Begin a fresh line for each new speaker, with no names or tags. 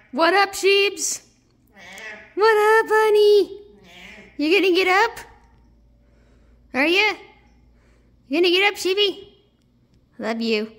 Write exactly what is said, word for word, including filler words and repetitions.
What up, sheeps? What up, honey? You gonna get up? Are you? You gonna get up, sheepy? Love you.